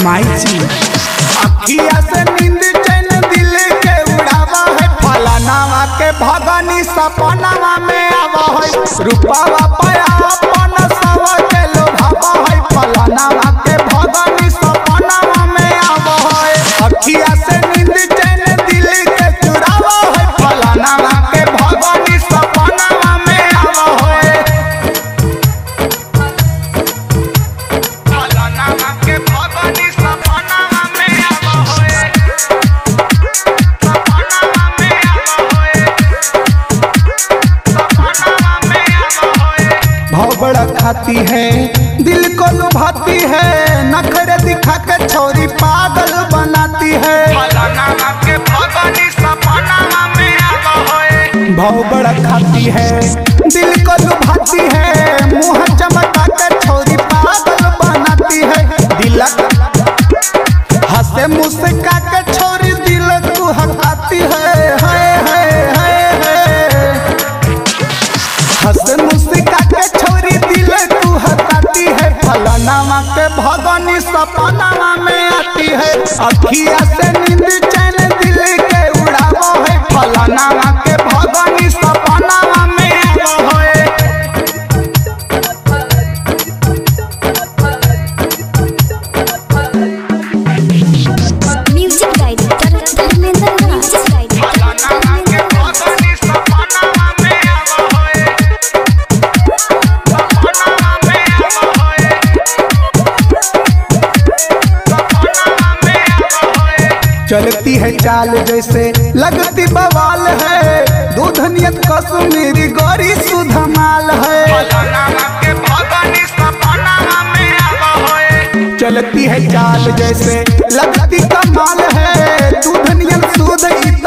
माई अखिया से नींद चैन दिल के उड़ावा है फलानावा के भगनी सपनावा में आवा है रूपावा पाया अपन सब के लोभावा है फलानावा के भगनी सपनावा में आवा है अखिया से नींद चैन दिल के चुरावा है फलानावा के भगनी सपनावा में आवा है फलानावा के भगनी सपनावा में आवा है सपनावा में आवा है सपनावा में आवा है भाव बड़ा खाती है दिल को लुभाती है नखरे दिखा के छोरी पागल बनाती है फलानावा के भगनी सपनावा में आवा है भाव बड़ा खाती है दिल को लुभाती है मुंह चमका के छोरी पागल बनाती है दिल हंसे मुस्का के छोरी दिल को हकाती है हंसे मुस्का के छोरी दिल को हकाती है फलानावा के भगनी सपनावा में आती है अखिया से नींद चैन दिल के उड़ावो है फलानावा के भगनी सपनावा में आवो है म्यूजिक डायरेक्टर धर्मेंद्र राज फलानावा के भगनी सपनावा में आवो है सपनावा में आवो है सपनावा में आवो है चलती है चाल जैसे लगती बवाल है दूध नियत कश्मीरी गोरी सुधमाल है फलानावा के भगनी सपनावा में आवो है चलती है चाल जैसे लगती कमाल है दूध नियत सुध